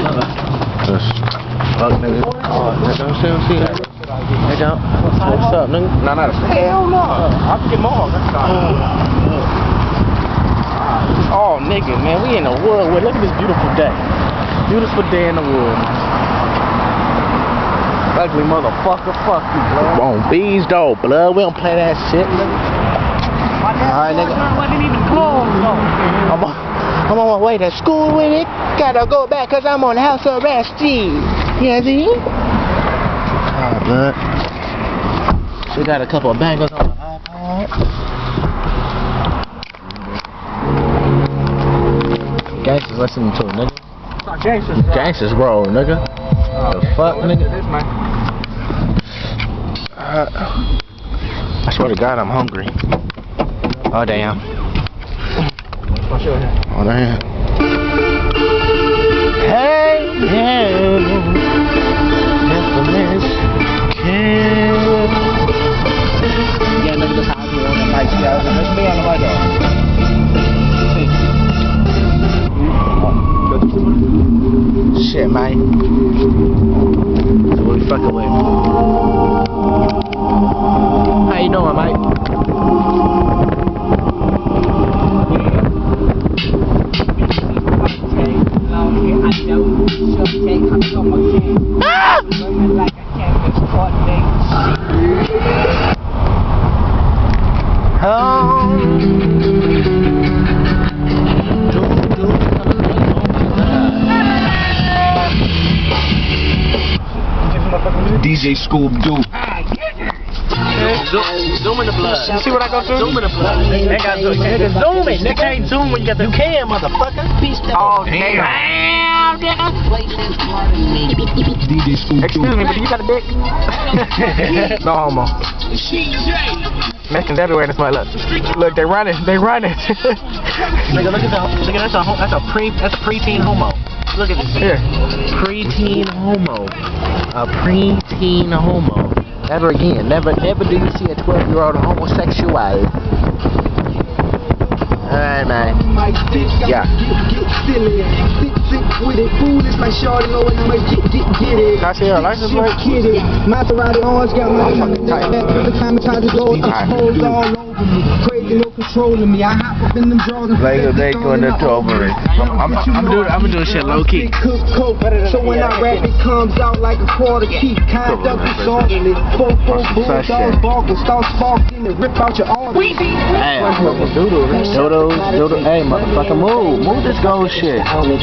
Fuck nigga. Oh, nigga, see that? Nigga, what's up, nigga? Nah. Hell no. I'll get more. Oh, nigga, man, we in the wood. Look at this beautiful day. Beautiful day in the wood. Ugly motherfucker, fuck you, blood. On bees, though, blood. We don't play that shit, nigga. Alright, nigga. Wasn't even closed, though. I'm on my way to school with it. Gotta go back cause I'm on house arrest, G. You see? Alright, blood. We got a couple of bangers on the iPod. Gangsters listening to it, nigga. Gangsters, bro, nigga. The fuck, nigga? I swear to God, I'm hungry. Oh, damn. Oh, damn. Hey, infamous kid. Yeah, nigga, this house here on the mic. See, that's me on the mic, though. Shit, man. So what we fucking with? How you doing, mate? DJ Scoob-Doo. Zoom in the blood. You see what I go through? Zoom in the blood. They got zoom. Nigga, zoom it. Nigga can't zoom when you got the. You can, motherfucker. Oh, damn. DJ Scoob-Doo. Excuse me, but do you got a dick? No homo. Mexicans everywhere in this mud. Look, they running. Nigga, look at that's a preteen homo. Look at this here. Preteen homo. A preteen homo. Never again. Never do you see a 12-year-old homosexual. Alright, man. Yeah. Can I see your license plate? Maserati orange got my crazy, no controlling me. I hop up in them joggers. Like they going to over it. I'm gonna do shit low key. So when I rap, it comes out like a quarter key. Kind up disorderly. Four bulldogs barking, start sparking and rip out your arm. Hey, doodle. Hey, motherfucker, move this gold shit.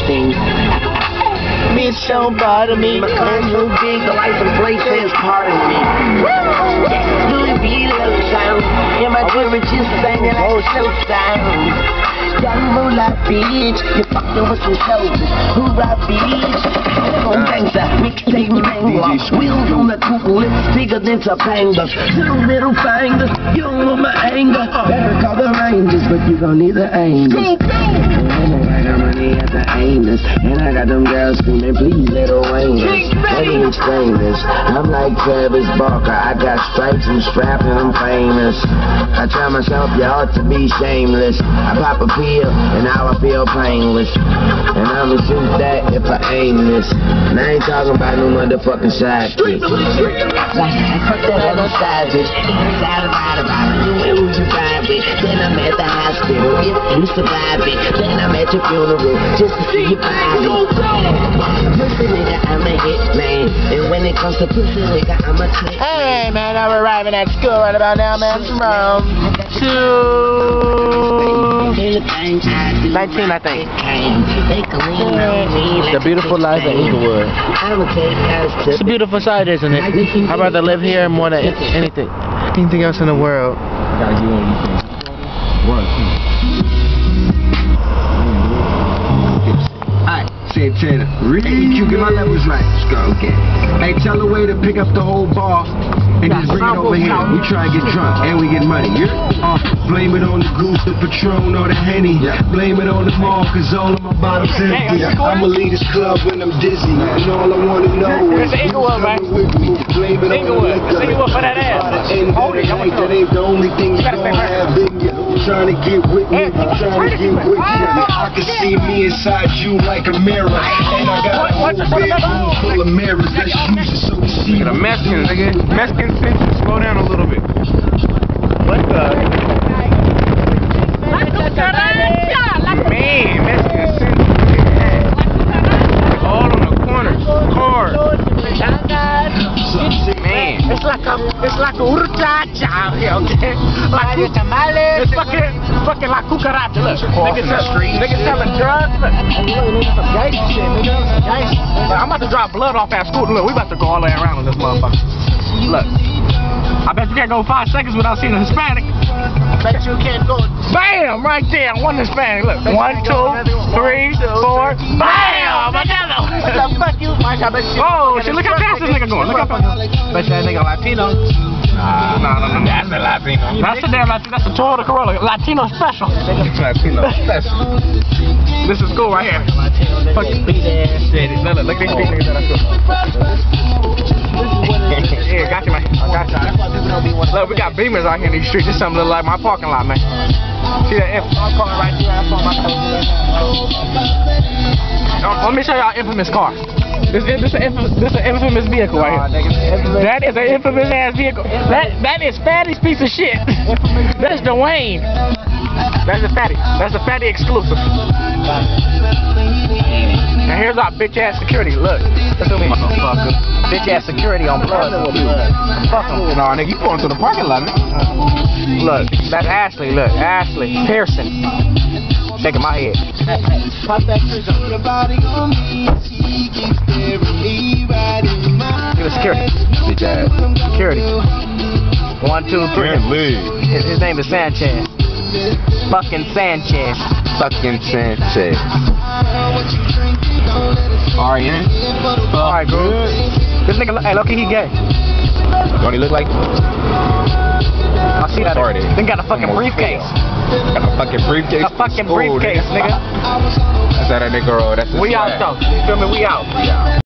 Miss so bother me, and you big license plate says pardon me. Louis V. low sound, and my jewelry just banging like slow sound. Moolah bitch, you fucking with some soldiers. Hoorah bitch, on gangsta, mixtape wrangler. Wheels on the coupe, lips bigger than Topanga. Two middle fingers, you don't want my anger. Better call the Rangers, but you gon' need the angels. I got money at the anus, and I got them girls screaming, please little Wayne. Let me explain this. I'm like Travis Barker, I got stripes and straps and I'm famous. I tell myself you ought to be shameless. I pop a pill and now I feel painless. And I'ma shoot that if I aim this. And I ain't talking about no motherfucking sidekick. Fuck that no side bitch. Inside about you and who you vibe with. Then I'm at the hospital if you survive it. Then I'm at your funeral just to see you body. Pussy nigga, I'm a hitman. And when it comes to pussy nigga, I'm a trick. Hey man, I'm arriving at school right about now, man. It's around 19, I think. The beautiful life of Inglewood. It's a beautiful sight, isn't it? I'd rather live here more than anything else in the world. Alright, Santana. AQ, get my levels right. Let's go, okay. Hey, tell the way to pick up the whole bar and just bring it over here. We try and get drunk and we get money. Blame it on the goose, the Patron, or the Henny. Blame it on the mall, cause all of my bottles empty. I'ma leave this club when I'm dizzy. And all I wanna know is who's coming with me. Blame it on the liquor. By the end of the night, that ain't the only thing you gon' have in you. Trying to get with me, trying to get with you. I can see me inside you like a mirror. And I got full of mirrors, let's use it so we see. Look at a Mexican, nigga. Mexican senses. Slow down a little bit. What the? Man, Mexican senses. All on the corners. Cars. Man. It's like a urchacha out here, okay? Like tamales. It's fucking like cucaracha. Look, niggas selling drugs. Look, some gangsta shit, nigga. I'm about to drop blood off that scooter. Look, we about to go all the way around on this motherfucker. Look, I bet you can't go 5 seconds without seeing a Hispanic. Bet you can't go. Bam! Right there, one Hispanic. Look, 1, 2, 3, 4. Bam! Another. What the fuck you? Oh, shit! Look how fast this nigga going. Look how fast. Bet that nigga Latino. No. That's the Latino. That's the damn Latino. That's the Toyota Corolla. Latino special. Latino special. This is cool right here. Fucking beat ass city. Look at these big niggas that I Yeah, got you, man. I got you. Look, we got Beamers out here in these streets. This something look like my parking lot, man. See that car right there? That's on my car. Let me show y'all infamous car. This is an infamous vehicle right here. That is an infamous ass vehicle. That is Fatty's piece of shit. That's Dwayne. That's the Fatty. That's the Fatty exclusive. And here's our bitch ass security. Look. Listen to me. Motherfucker. Bitch ass security on blood. Fuck him. No, nigga, you going to the parking lot, man. Look, that's Ashley. Look, Ashley Pearson. Shaking my head. Pop that trigger. Look at the security. Bitch ass. Security. 1, 2, 3. His name is Sanchez. Fucking Sanchez. Fucking Sanchez. Alright, Alright, good. This nigga, hey, look, he gay. Don't he look like? I see that. Then got a fucking briefcase. Got a fucking briefcase. A fucking briefcase, nigga. That's that nigga, that's his We out though. You feel me? We out.